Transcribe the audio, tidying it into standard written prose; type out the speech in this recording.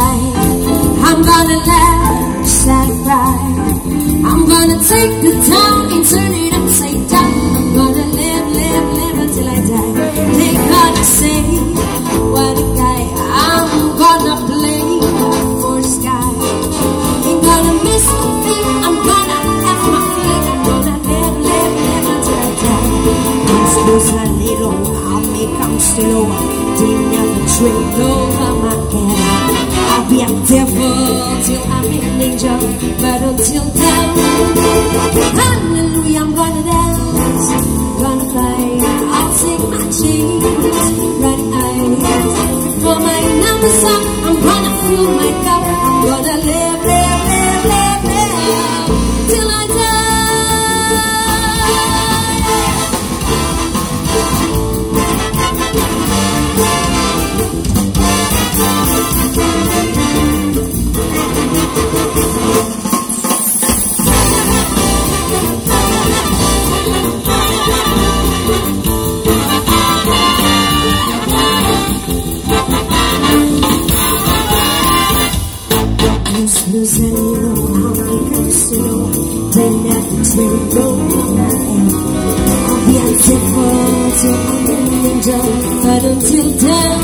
die. I'm gonna laugh, sad cry. I'm gonna take the town and turn it upside down. I'm gonna live, live, live until I die. They gotta say, what a guy. I'm gonna play for sky. Ain't gonna miss a thing. I'm gonna have my fling. I'm gonna live, live, live until I die. These close a little, I'll make them slow. They never trade over my head. I'll be a devil till I'm an angel, but until then, hallelujah, I'm gonna dance, gonna fly. I'll take my chains, right eyes for my number song. I'm gonna fill my cup. I'm gonna live, live, live, live, live till I die. Lose and you know how they comes to know. They never trade over my head. I'll be a devil till I'm an angel, but until then,